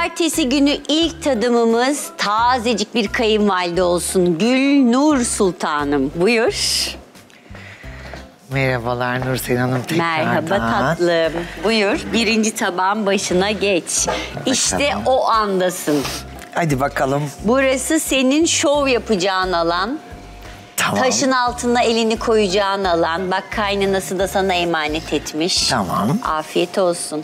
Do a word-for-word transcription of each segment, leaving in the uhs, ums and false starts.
Pazartesi günü ilk tadımımız tazecik bir kayınvalide olsun. Gülnur Sultanım. Buyur. Merhabalar Nursel Hanım tekrardan. Merhaba tatlım. Buyur. Birinci tabağın başına geç. İşte o andasın. Hadi bakalım. Burası senin şov yapacağın alan. Tamam. Taşın altına elini koyacağın alan. Bak kaynanası da sana emanet etmiş. Tamam. Afiyet olsun.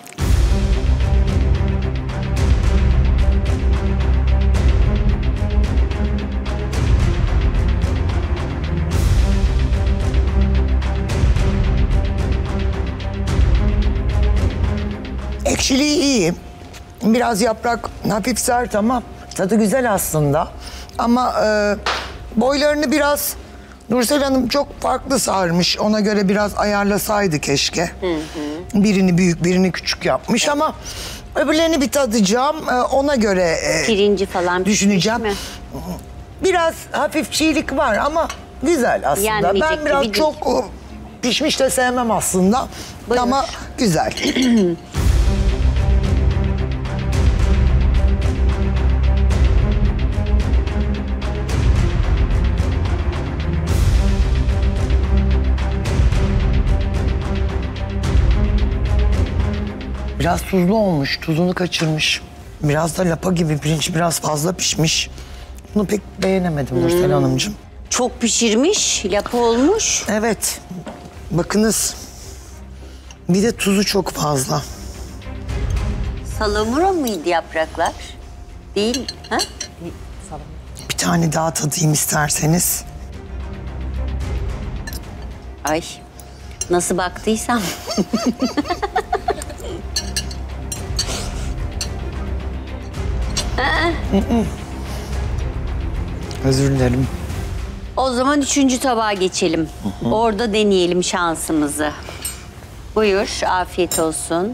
Ekşiliği iyi. Biraz yaprak hafif sert ama tadı güzel aslında. Ama e, boylarını biraz Nursel Hanım çok farklı sarmış. Ona göre biraz ayarlasaydı keşke. Hı hı. Birini büyük, birini küçük yapmış ama öbürlerini bir tadacağım. E, ona göre e, pirinci falan düşüneceğim. mi? Biraz hafif çiğlik var ama güzel aslında. Yenmeyecek ben biraz gibi çok değil. Pişmiş de sevmem aslında. Buyur. Ama güzel. Biraz tuzlu olmuş, tuzunu kaçırmış. Biraz da lapa gibi pirinç, biraz fazla pişmiş. Bunu pek beğenemedim hmm. Nursel Hanımcığım. Çok pişirmiş, lapa olmuş. Evet, bakınız. Bir de tuzu çok fazla. Salamura mıydı yapraklar? Değil, ha? Bir tane daha tadayım isterseniz. Ay, nasıl baktıysam. Özür dilerim. O zaman üçüncü tabağa geçelim. Hı hı. Orada deneyelim şansımızı. Buyur, afiyet olsun.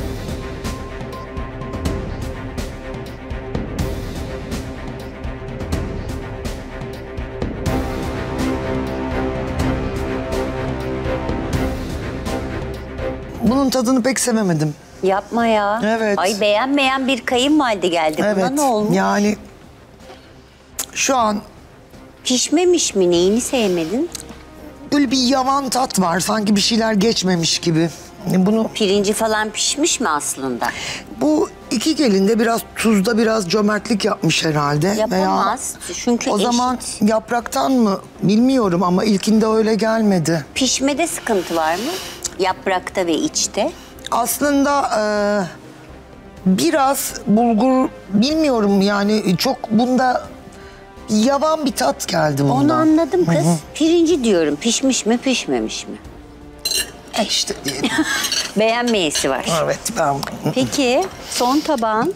Bunun tadını pek sevemedim. Yapma ya. Evet. Ay beğenmeyen bir kayınvalide geldi. Evet. Buna ne olmuş? Yani şu an... Pişmemiş mi? Neyini sevmedin? Böyle bir yavan tat var. Sanki bir şeyler geçmemiş gibi. Bunu... Pirinci falan pişmiş mi aslında? Bu iki gelinde biraz tuzda biraz cömertlik yapmış herhalde. Yapamaz. Veya çünkü o eşit. zaman yapraktan mı bilmiyorum ama ilkinde öyle gelmedi. Pişmede sıkıntı var mı? Yaprakta ve içte. Aslında e, biraz bulgur bilmiyorum yani çok bunda yavan bir tat geldi bundan. Onu anladım kız. Hı-hı. Pirinci diyorum. Pişmiş mi pişmemiş mi? E işte diyelim. Beğenmeyesi var. Evet ben... Peki son tabağın?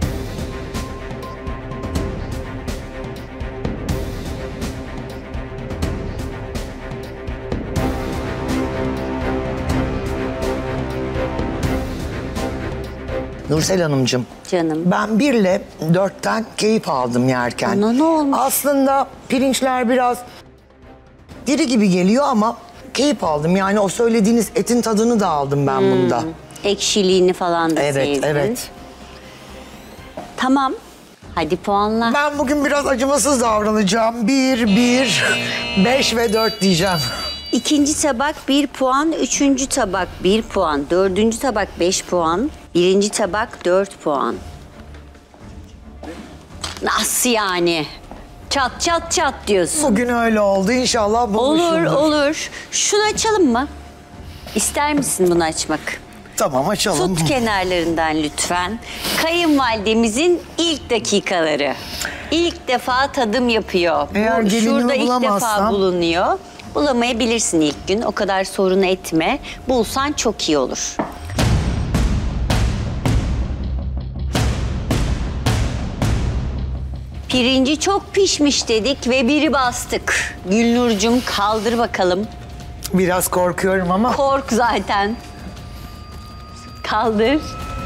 Nursel Hanımcığım. Canım. Ben birle dörtten keyif aldım yerken. Ona ne olmuş? Aslında pirinçler biraz diri gibi geliyor ama keyif aldım. Yani o söylediğiniz etin tadını da aldım ben hmm. bunda. Ekşiliğini falan da evet, sevdin. Evet, evet. Tamam. Hadi puanla. Ben bugün biraz acımasız davranacağım. Bir, bir, beş ve dört diyeceğim. İkinci tabak bir puan, üçüncü tabak bir puan, dördüncü tabak beş puan, birinci tabak dört puan. Nasıl yani? Çat çat çat diyorsun. Bugün öyle oldu. İnşallah bulmuşumdur. Olur olur. Şunu açalım mı? İster misin bunu açmak? Tamam açalım. Tut kenarlarından lütfen. Kayınvalidemizin ilk dakikaları. İlk defa tadım yapıyor. Eğer Bu, şurada ilk bulamazsam... defa bulunuyor. Bulamayabilirsin ilk gün. O kadar sorun etme. Bulsan çok iyi olur. Pirinci çok pişmiş dedik ve biri bastık. Gülnur'cum kaldır bakalım. Biraz korkuyorum ama. Kork zaten. Kaldır.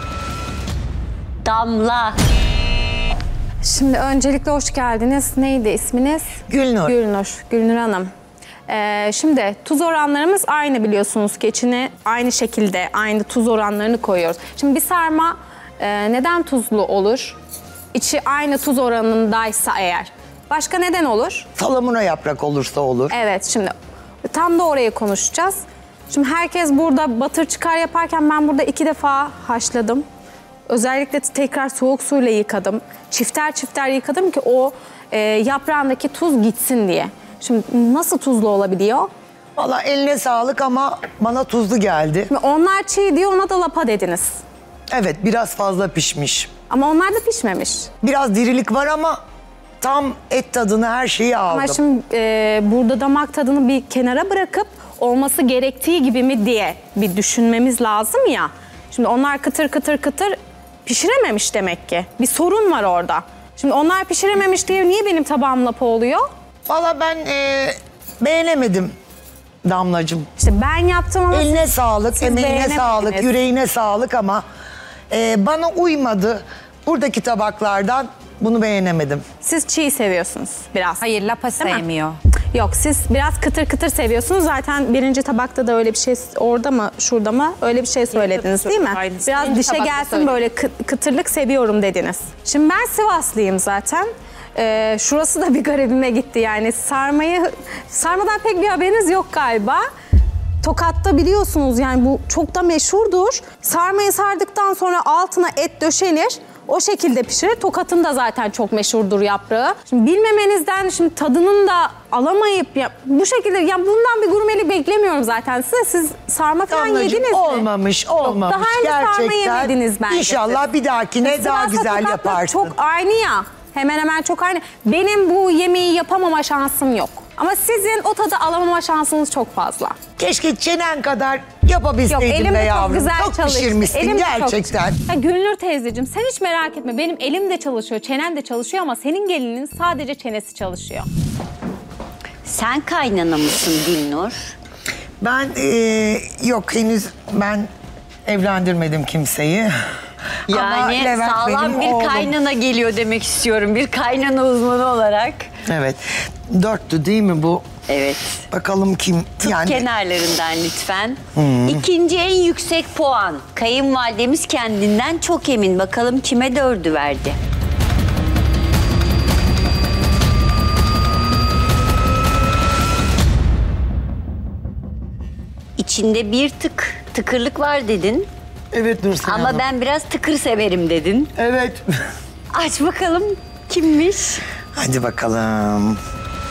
Damla. Şimdi öncelikle hoş geldiniz. Neydi isminiz? Gülnur. Gülnur. Gülnur Hanım. Ee, şimdi tuz oranlarımız aynı biliyorsunuz ki içine aynı şekilde aynı tuz oranlarını koyuyoruz. Şimdi bir sarma Ee, neden tuzlu olur? İçi aynı tuz oranındaysa eğer. Başka neden olur? Salamura yaprak olursa olur. Evet, şimdi tam da orayı konuşacağız. Şimdi herkes burada batır çıkar yaparken ben burada iki defa haşladım. Özellikle tekrar soğuk suyla yıkadım. Çifter çifter yıkadım ki o e, yaprağındaki tuz gitsin diye. Şimdi nasıl tuzlu olabiliyor? Valla eline sağlık ama bana tuzlu geldi. Şimdi onlar çiğ diyor, ona da lapa dediniz. Evet, biraz fazla pişmiş. Ama onlar da pişmemiş. Biraz dirilik var ama tam et tadını, her şeyi aldım. Ama şimdi e, burada damak tadını bir kenara bırakıp olması gerektiği gibi mi diye bir düşünmemiz lazım ya. Şimdi onlar kıtır kıtır kıtır pişirememiş demek ki. Bir sorun var orada. Şimdi onlar pişirememiş diye niye benim tabağım lapa oluyor? Valla ben e, beğenemedim Damlacığım. İşte ben yaptım ama Eline sağlık, siz emeğine beğenemediniz. sağlık, yüreğine sağlık ama e, bana uymadı. Buradaki tabaklardan bunu beğenemedim. siz çiğ seviyorsunuz biraz. Hayır, lapa Değil mi? sevmiyor. Yok, siz biraz kıtır kıtır seviyorsunuz. Zaten birinci tabakta da öyle bir şey, orada mı şurada mı öyle bir şey söylediniz değil mi? Aynısı. Biraz Birinci dişe tabakta gelsin söyledim. böyle kı- kıtırlık seviyorum dediniz. Şimdi ben Sivaslıyım zaten. Ee, şurası da bir garibime gitti yani. Sarmayı, sarmadan pek bir haberiniz yok galiba. Tokat'ta biliyorsunuz yani bu çok da meşhurdur. Sarmayı sardıktan sonra altına et döşenir. O şekilde pişirir. Tokat'ın da zaten çok meşhurdur yaprağı. Şimdi bilmemenizden, şimdi tadının da alamayıp ya, bu şekilde ya bundan bir gurmelik beklemiyorum zaten size. Siz sarma falan Damlacığım, yediniz mi? olmamış, olmamış. Yok, daha önce sarma Gerçekten. yemediniz bence İnşallah siz. bir dahakine daha Sivas'la güzel Tokat'la yaparsın. çok aynı ya. Hemen hemen çok aynı. Benim bu yemeği yapamama şansım yok. Ama sizin o tadı alamama şansınız çok fazla. Keşke çenen kadar Yok, yapabilseydin elim be de çok yavrum. güzel Çok çalıştı. pişirmişsin Elim de çok- gerçekten. Ya Gülnur teyzeciğim, sen hiç merak etme. Benim elim de çalışıyor, çenem de çalışıyor ama senin gelinin sadece çenesi çalışıyor. Sen kaynana mısın Gülnur? Ben e, yok henüz ben evlendirmedim kimseyi. Ama Yani Levent sağlam benim bir oğlum. kaynana geliyor demek istiyorum. Bir kaynana uzmanı olarak. Evet. Dörttü değil mi bu? Evet. Bakalım kim? Tut kenarlarından lütfen. İkinci en yüksek puan. Kayınvalidemiz kendinden çok emin. Bakalım kime dördü verdi? İçinde bir tık tıkırlık var dedin. Evet Nursel Ama Hanım. ben biraz tıkır severim dedin. Evet. Aç bakalım kimmiş? Hadi bakalım.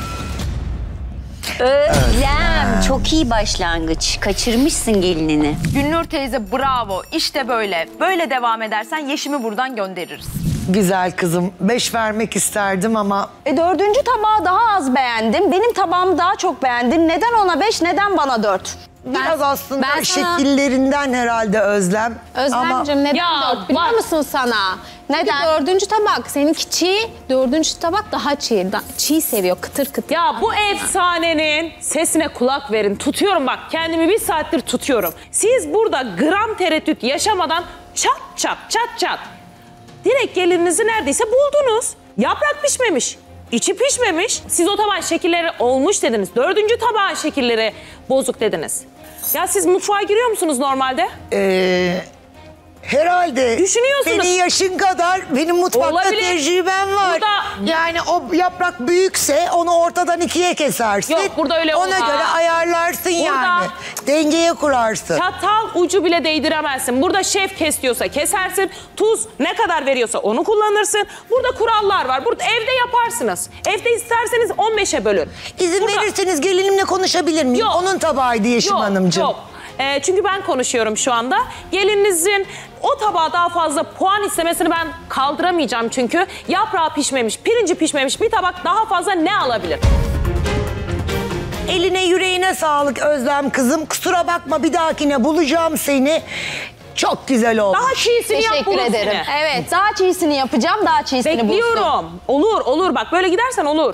Özlem. Çok iyi başlangıç. Kaçırmışsın gelinini. Gülnur teyze bravo. İşte böyle. Böyle devam edersen Yeşim'i buradan göndeririz. Güzel kızım. Beş vermek isterdim ama E, dördüncü tabağı daha az beğendim. Benim tabağımı daha çok beğendin. Neden ona beş, neden bana dört? biraz aslında ben sana- şekillerinden herhalde Özlem. Özlemciğim neden Ya, dört biliyor bak. musun sana? Neden? Dördüncü tabak. Seninki çiğ, dördüncü tabak daha çiğ. Da- çiğ seviyor, kıtır kıtır. Ya bu efsanenin sesine kulak verin. Tutuyorum bak, kendimi bir saattir tutuyorum. Siz burada gram tereddüt yaşamadan çat çat çat çat. Direkt gelininizi neredeyse buldunuz. Yaprak pişmemiş, içi pişmemiş. Siz o tabağın şekilleri olmuş dediniz. Dördüncü tabağın şekilleri bozuk dediniz. Ya siz mutfağa giriyor musunuz normalde? Ee, herhalde Düşünüyorsunuz. senin yaşın kadar benim mutfakta Olabilir. tecrübem var. Burada- Yani o yaprak büyükse onu ortadan ikiye kesersin. Yok, burada öyle Ona olmaz. göre ayarlarsın yani. Dengeye kurarsın. Çatal ucu bile değdiremezsin. Burada şef kes diyorsa kesersin. Tuz ne kadar veriyorsa onu kullanırsın. Burada kurallar var. Burada evde yaparsınız. Evde isterseniz on beşe bölün. İzin Burada- verirseniz gelinimle konuşabilir miyim? Yok. Onun tabağıydı Yeşim Yok, Hanımcığım. yok. Ee, çünkü ben konuşuyorum şu anda. Gelininizin o tabağa daha fazla puan istemesini ben kaldıramayacağım çünkü. Yaprağı pişmemiş, pirinci pişmemiş bir tabak daha fazla ne alabilir? Eline yüreğine sağlık Özlem kızım. Kusura bakma bir dahakine bulacağım seni. Çok güzel oldu. Daha çiğsini yap Teşekkür bulun ederim. seni. Evet, daha çiğsini yapacağım, daha çiğsini bulsun. Bekliyorum. Olur, olur. Bak böyle gidersen olur.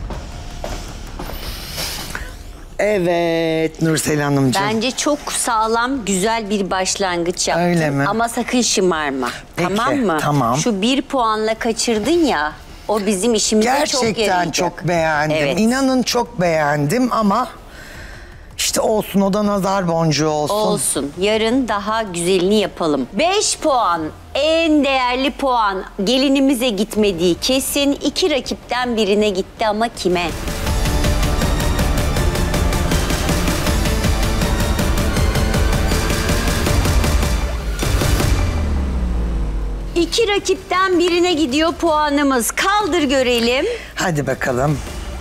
Evet Nursel Hanımcığım. Bence çok sağlam, güzel bir başlangıç yaptın. Öyle mi? Ama sakın şımarma. Peki, tamam mı? tamam. Şu bir puanla kaçırdın ya, o bizim işimize çok Gerçekten yarayacak. çok beğendim. Evet. İnanın çok beğendim ama işte olsun, o da nazar boncuğu olsun. Olsun. Yarın daha güzelini yapalım. beş puan. en değerli puan gelinimize gitmediği kesin. İki rakipten birine gitti ama kime? İki rakipten birine gidiyor puanımız. Kaldır görelim. Hadi bakalım.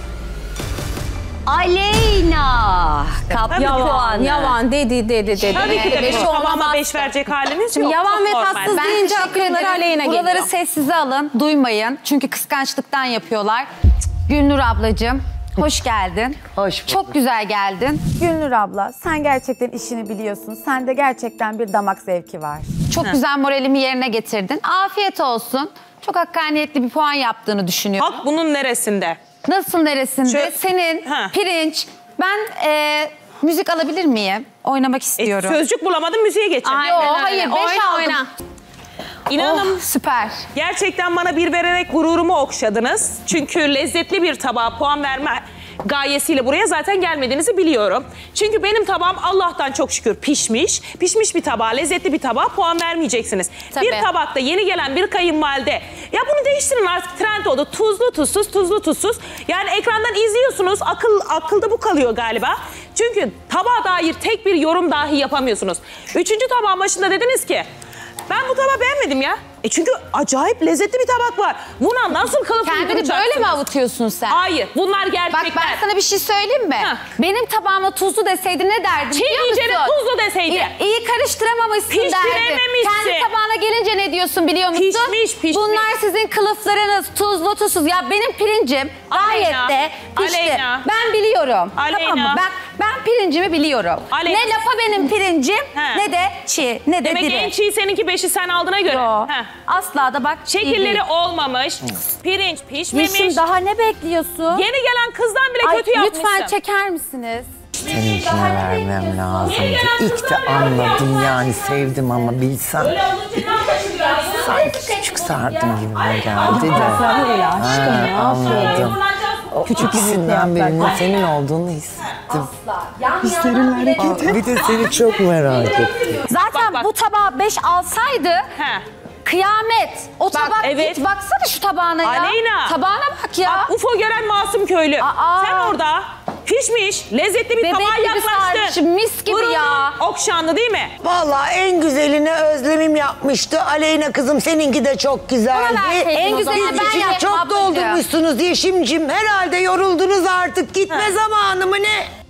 Aleyna kaptı Yavan, puanı. yavan dedi dedi dedi. Tabii ki de Beş beş tamama olamaz. beş verecek haliniz Şimdi yok. yavan Çok ve normal. tatsız Ben deyince teşekkür akıllara ederim. Aleyna Buraları geliyor. sessize alın, duymayın. Çünkü kıskançlıktan yapıyorlar. Gülnur ablacığım, hoş geldin. Hoş bulduk. Çok güzel geldin. Gülnur abla, sen gerçekten işini biliyorsun. Sende gerçekten bir damak zevki var. Çok güzel moralimi yerine getirdin. Afiyet olsun. Çok hakkaniyetli bir puan yaptığını düşünüyorum. Halk bunun neresinde? Nasıl neresinde? Şöyle- Senin Ha. pirinç. Ben e, müzik alabilir miyim? Oynamak E, istiyorum. sözcük bulamadım, müziğe geçelim. Yo, hayır, beş Oyna, aldım. oyna. İnanın Oh, süper. gerçekten bana bir vererek gururumu okşadınız. Çünkü lezzetli bir tabağa puan verme gayesiyle buraya zaten gelmediğinizi biliyorum. Çünkü benim tabağım Allah'tan çok şükür pişmiş. Pişmiş bir tabağa, lezzetli bir tabağa puan vermeyeceksiniz. Tabii. Bir tabakta yeni gelen bir kayınvalide. Ya bunu değiştirin artık, trend oldu. Tuzlu tuzsuz, tuzlu tuzsuz. Yani ekrandan izliyorsunuz, akıl akılda bu kalıyor galiba. Çünkü tabağa dair tek bir yorum dahi yapamıyorsunuz. Üçüncü tabağın başında dediniz ki, ben bu tabağı beğenmedim ya. E çünkü acayip lezzetli bir tabak var. Buna nasıl kılıf Kendini uyduracaksınız? böyle mi avutuyorsun sen? Hayır, bunlar Bak gerçekler. ben sana bir şey söyleyeyim mi? Heh. Benim tabağıma tuzlu deseydin ne derdin Çiğ biliyor musun? yiyeceğine tuzlu deseydin. İyi, iyi karıştıramamışsın derdin. Pişirememişsin. Kendi tabağına gelince ne diyorsun biliyor musun? Pişmiş, pişmiş. Bunlar sizin kılıflarınız tuzlu tuzsuz. Ya benim pirincim gayet Aleyna, de pişti. Aleyna. Ben biliyorum. Aleyna. Tamam mı? Ben, ben pirincimi biliyorum. Aleyna. Ne lafa benim pirincim He. ne de çiğ ne de Demek diri. en çiğ seninki beşi sen aldığına göre. Yo, Heh. asla da bak çiğ Şekilleri değil. olmamış, pirinç pişmemiş. Yeşim daha ne bekliyorsun? Yeni gelen kızdan bile Ay, kötü yapmışsın. lütfen çeker misiniz? Seninkine vermem lazımdı. İlk de anladım yani, sevdim ama bilsem. Sanki küçük sardım gibime geldi de. Ha, anladım. Küçüklüğünden birinin senin olduğunu hissettim. Hislerin hareketi. Bir de seni çok merak ettim. Zaten Bak, bak. bu tabağa beş alsaydı He. kıyamet. O tabak evet. git baksana şu tabağına ya. Aleyna. Tabağına bak ya. Bak, U F O gören masum köylü. Aa. Sen orada pişmiş, lezzetli bir Bebek tabağa gibi yaklaştın. sarmışım, mis gibi Gururun ya. okşandı değil mi? Vallahi en güzelini Özlem'im yapmıştı. Aleyna kızım, seninki de çok güzeldi. Bana verseydin En o güzelini zaman. Ben içine yaptım çok ablacığım. doldurmuşsunuz Yeşim'cim. Herhalde yoruldunuz artık. Gitme zamanı mı ne?